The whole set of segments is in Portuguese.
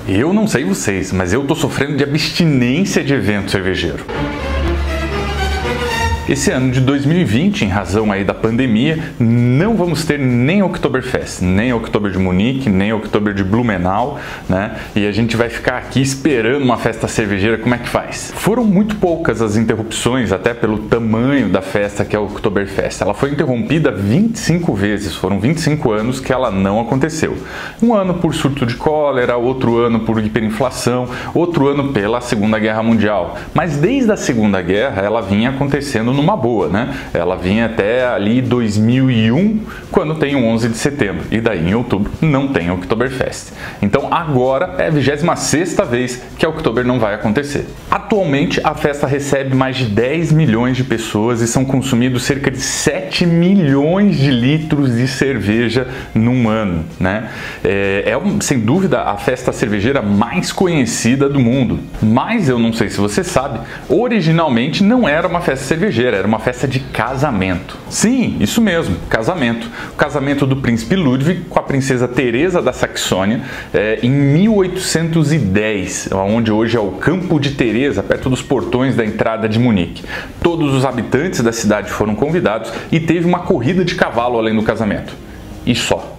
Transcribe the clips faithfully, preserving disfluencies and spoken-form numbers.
Eu não sei vocês, mas eu tô sofrendo de abstinência de evento cervejeiro. Esse ano de dois mil e vinte, em razão aí da pandemia, não vamos ter nem Oktoberfest, nem Oktober de Munique, nem Oktober de Blumenau, né? E a gente vai ficar aqui esperando uma festa cervejeira, como é que faz? Foram muito poucas as interrupções, até pelo tamanho da festa que é o Oktoberfest. Ela foi interrompida vinte e cinco vezes, foram vinte e cinco anos que ela não aconteceu. Um ano por surto de cólera, outro ano por hiperinflação, outro ano pela Segunda Guerra Mundial. Mas desde a Segunda Guerra ela vinha acontecendo numa boa, né? Ela vinha até ali dois mil e um, quando tem o onze de setembro, e daí em outubro não tem Oktoberfest. Então agora é a vigésima sexta vez que a Oktober não vai acontecer. Atualmente a festa recebe mais de dez milhões de pessoas e são consumidos cerca de sete milhões de litros de cerveja num ano, né? É, é sem dúvida a festa cervejeira mais conhecida do mundo. Mas eu não sei se você sabe, originalmente não era uma festa cervejeira, era uma festa de casamento. Sim, isso mesmo, casamento. O casamento do príncipe Ludwig com a princesa Teresa da Saxônia é, em mil oitocentos e dez, onde hoje é o Campo de Teresa, perto dos portões da entrada de Munique. Todos os habitantes da cidade foram convidados e teve uma corrida de cavalo além do casamento. E só.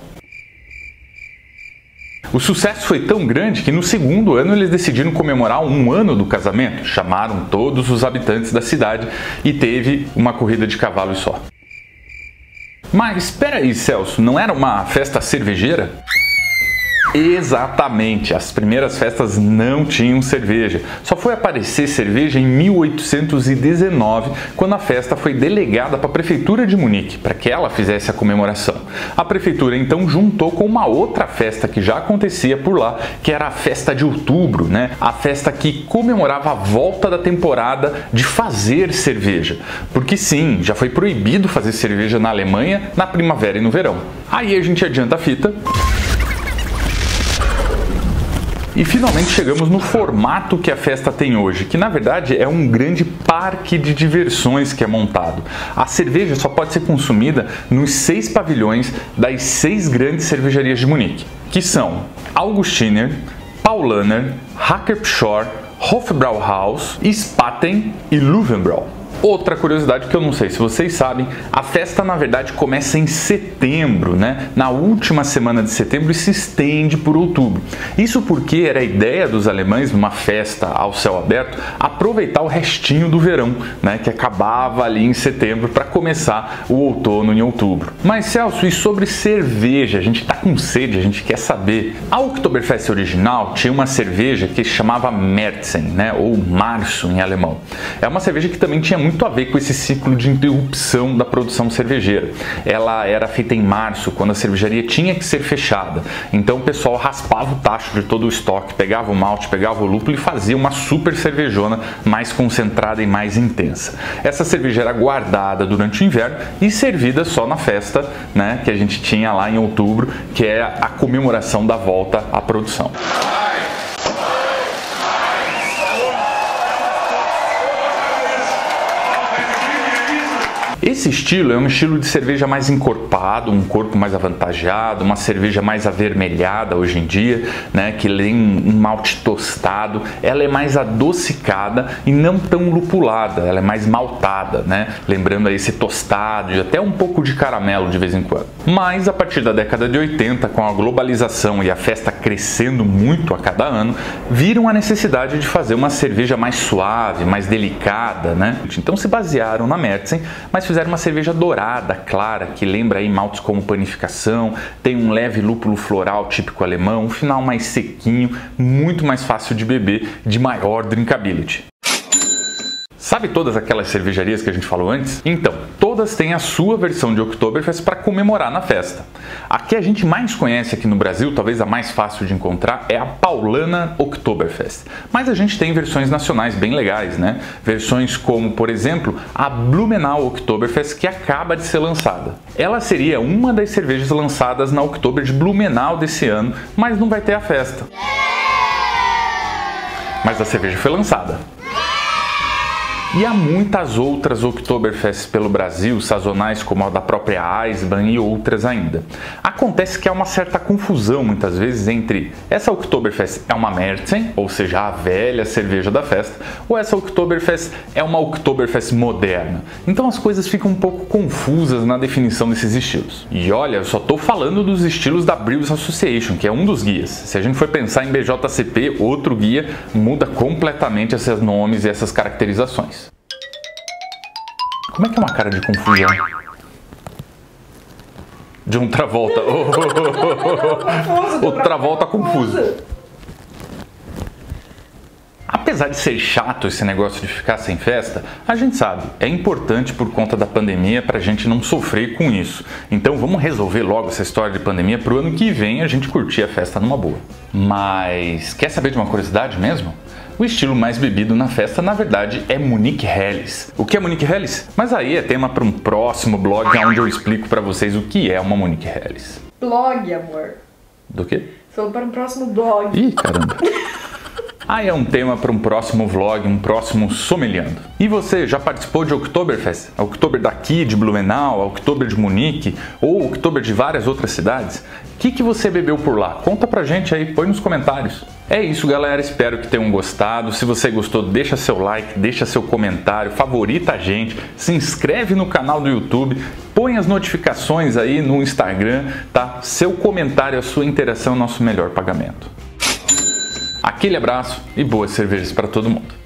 O sucesso foi tão grande que no segundo ano eles decidiram comemorar um ano do casamento, chamaram todos os habitantes da cidade e teve uma corrida de cavalo e só. Mas espera aí, Celso, não era uma festa cervejeira? Exatamente, as primeiras festas não tinham cerveja. Só foi aparecer cerveja em mil oitocentos e dezenove, quando a festa foi delegada para a prefeitura de Munique, para que ela fizesse a comemoração. A prefeitura então juntou com uma outra festa que já acontecia por lá, que era a festa de outubro, né? A festa que comemorava a volta da temporada de fazer cerveja. Porque sim, já foi proibido fazer cerveja na Alemanha na primavera e no verão. Aí a gente adianta a fita. E finalmente chegamos no formato que a festa tem hoje, que na verdade é um grande parque de diversões que é montado. A cerveja só pode ser consumida nos seis pavilhões das seis grandes cervejarias de Munique, que são Augustiner, Paulaner, Hackerpschorr, Hofbrauhaus, Spaten e Löwenbräu. Outra curiosidade que eu não sei se vocês sabem, a festa na verdade começa em setembro, né? Na última semana de setembro e se estende por outubro. Isso porque era a ideia dos alemães, numa festa ao céu aberto, aproveitar o restinho do verão, né? Que acabava ali em setembro para começar o outono em outubro. Mas Celso, e sobre cerveja? A gente tá com sede, a gente quer saber. A Oktoberfest original tinha uma cerveja que se chamava Märzen, né? Ou março em alemão. É uma cerveja que também tinha muito muito a ver com esse ciclo de interrupção da produção cervejeira. Ela era feita em março, quando a cervejaria tinha que ser fechada. Então o pessoal raspava o tacho de todo o estoque, pegava o malte, pegava o lúpulo e fazia uma super cervejona mais concentrada e mais intensa. Essa cerveja era guardada durante o inverno e servida só na festa, né, que a gente tinha lá em outubro, que é a comemoração da volta à produção. Esse estilo é um estilo de cerveja mais encorpado, um corpo mais avantajado, uma cerveja mais avermelhada hoje em dia, né, que tem um malte tostado. Ela é mais adocicada e não tão lupulada, ela é mais maltada, né, lembrando aí esse tostado e até um pouco de caramelo de vez em quando. Mas a partir da década de oitenta, com a globalização e a festa crescendo muito a cada ano, viram a necessidade de fazer uma cerveja mais suave, mais delicada, né? Então se basearam na Märzen, mas fizeram uma cerveja dourada, clara, que lembra aí maltes como panificação, tem um leve lúpulo floral típico alemão, um final mais sequinho, muito mais fácil de beber, de maior drinkability. Sabe todas aquelas cervejarias que a gente falou antes? Então, todas têm a sua versão de Oktoberfest para comemorar na festa. A que a gente mais conhece aqui no Brasil, talvez a mais fácil de encontrar, é a Paulaner Oktoberfest. Mas a gente tem versões nacionais bem legais, né? Versões como, por exemplo, a Blumenau Oktoberfest, que acaba de ser lançada. Ela seria uma das cervejas lançadas na Oktober de Blumenau desse ano, mas não vai ter a festa. Mas a cerveja foi lançada. E há muitas outras Oktoberfests pelo Brasil, sazonais como a da própria Eisenbahn e outras ainda. Acontece que há uma certa confusão muitas vezes entre essa Oktoberfest é uma Märzen, ou seja, a velha cerveja da festa, ou essa Oktoberfest é uma Oktoberfest moderna. Então as coisas ficam um pouco confusas na definição desses estilos. E olha, eu só estou falando dos estilos da Brewers Association, que é um dos guias. Se a gente for pensar em B J C P, outro guia, muda completamente esses nomes e essas caracterizações. Como é que é uma cara de confusão? De um Travolta. Oh, oh, oh, oh. O Travolta confuso. Apesar de ser chato esse negócio de ficar sem festa, a gente sabe, é importante por conta da pandemia para a gente não sofrer com isso. Então vamos resolver logo essa história de pandemia para o ano que vem a gente curtir a festa numa boa. Mas quer saber de uma curiosidade mesmo? O estilo mais bebido na festa, na verdade, é Munich Helles. O que é Munich Helles? Mas aí é tema para um próximo blog onde eu explico para vocês o que é uma Munich Helles. Blog, amor. Do quê? Falou para um próximo blog. Ih, caramba. Aí é um tema para um próximo vlog, um próximo Sommeliando. E você, já participou de Oktoberfest? A Oktober daqui, de Blumenau, a Oktober de Munique ou Oktober de várias outras cidades? O que, que você bebeu por lá? Conta pra gente aí, põe nos comentários. É isso, galera, espero que tenham gostado. Se você gostou, deixa seu like, deixa seu comentário, favorita a gente, se inscreve no canal do YouTube, põe as notificações aí no Instagram, tá? Seu comentário, a sua interação é o nosso melhor pagamento. Aquele abraço e boas cervejas para todo mundo.